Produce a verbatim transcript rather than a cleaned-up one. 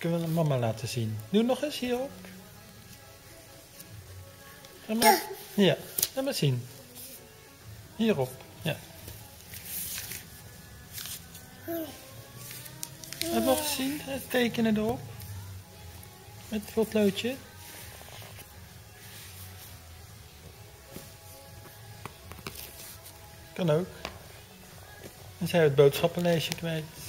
Kunnen we mama laten zien. Doe nog eens hierop. Laat maar, ja, laat maar zien. Hierop, ja. Heb je nog gezien? Het tekenen erop. Met het potloodje. Kan ook. Dan zijn we het boodschappenlijstje kwijt.